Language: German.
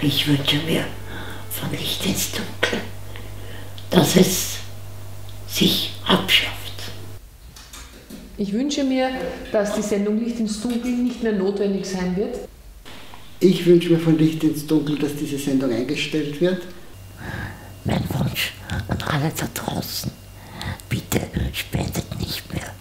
Ich wünsche mir von Licht ins Dunkel, dass es sich abschafft. Ich wünsche mir, dass die Sendung Licht ins Dunkel nicht mehr notwendig sein wird. Ich wünsche mir von Licht ins Dunkel, dass diese Sendung eingestellt wird. Mein Wunsch an alle da draußen, bitte spendet nicht mehr.